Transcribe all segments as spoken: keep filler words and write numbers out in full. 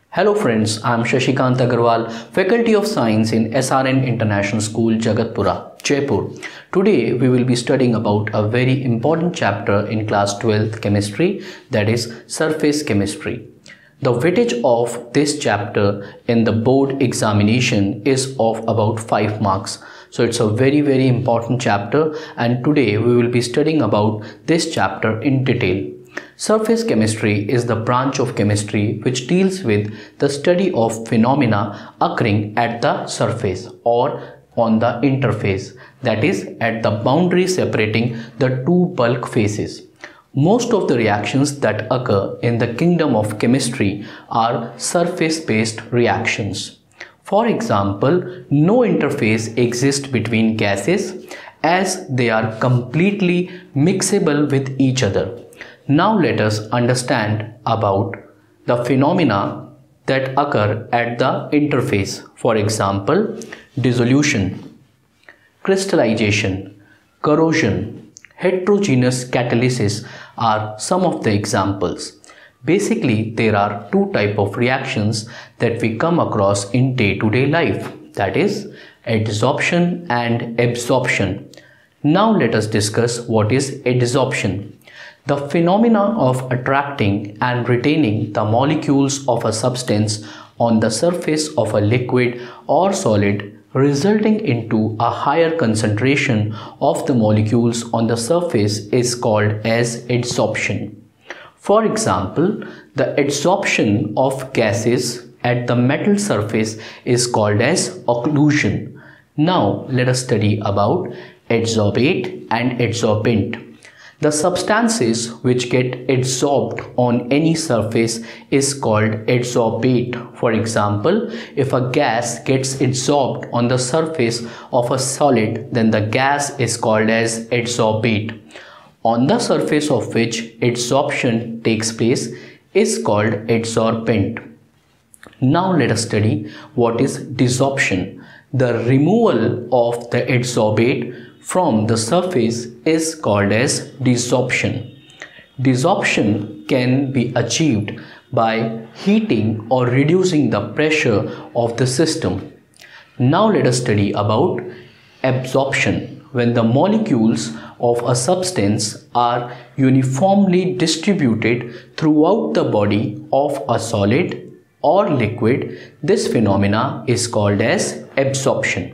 Hello friends, I am Shashikant Agarwal, Faculty of Science in S R N International School, Jagatpura, Jaipur. Today we will be studying about a very important chapter in class twelfth chemistry, that is surface chemistry. The weightage of this chapter in the board examination is of about five marks. So it's a very very important chapter, and today we will be studying about this chapter in detail. Surface chemistry is the branch of chemistry which deals with the study of phenomena occurring at the surface or on the interface, that is at the boundary separating the two bulk phases. Most of the reactions that occur in the kingdom of chemistry are surface-based reactions. For example, no interface exists between gases as they are completely mixable with each other. Now let us understand about the phenomena that occur at the interface. For example, dissolution, crystallization, corrosion, heterogeneous catalysis are some of the examples. Basically, there are two types of reactions that we come across in day-to-day life, that is adsorption and absorption. Now let us discuss what is adsorption. The phenomena of attracting and retaining the molecules of a substance on the surface of a liquid or solid, resulting into a higher concentration of the molecules on the surface, is called as adsorption. For example, the adsorption of gases at the metal surface is called as occlusion. Now let us study about adsorbate and adsorbent. The substances which get adsorbed on any surface is called adsorbate. For example, if a gas gets adsorbed on the surface of a solid, then the gas is called as adsorbate. On the surface of which adsorption takes place is called adsorbent. Now let us study what is desorption. The removal of the adsorbate from the surface is called as desorption. Desorption can be achieved by heating or reducing the pressure of the system. Now let us study about absorption. When the molecules of a substance are uniformly distributed throughout the body of a solid or liquid, this phenomena is called as absorption.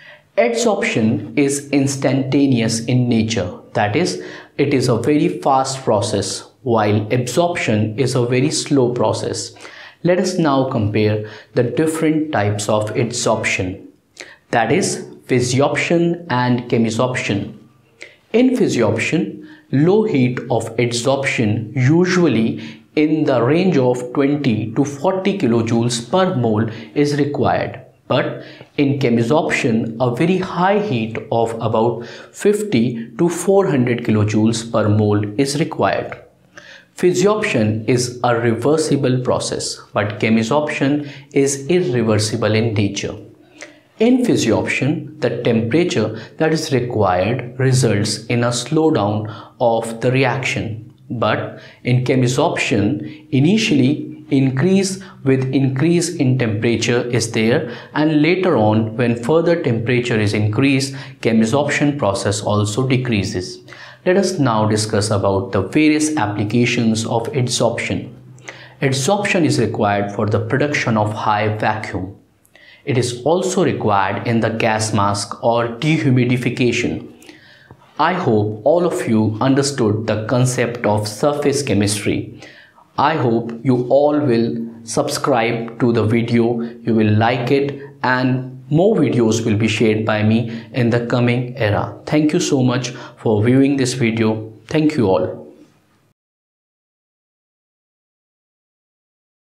Adsorption is instantaneous in nature, that is, it is a very fast process, while absorption is a very slow process. Let us now compare the different types of adsorption, that is, physioption and chemisorption. In physioption, low heat of adsorption, usually in the range of twenty to forty kilojoules per mole, is required. But in chemisorption, a very high heat of about fifty to four hundred kilojoules per mole is required. Physioption is a reversible process, but chemisorption is irreversible in nature. In physioption, the temperature that is required results in a slowdown of the reaction. But in chemisorption, initially increase with increase in temperature is there, and later on when further temperature is increased, chemisorption process also decreases. Let us now discuss about the various applications of adsorption. Adsorption is required for the production of high vacuum. It is also required in the gas mask or dehumidification. I hope all of you understood the concept of surface chemistry. I hope you all will subscribe to the video, you will like it, and more videos will be shared by me in the coming era. Thank you so much for viewing this video. Thank you all.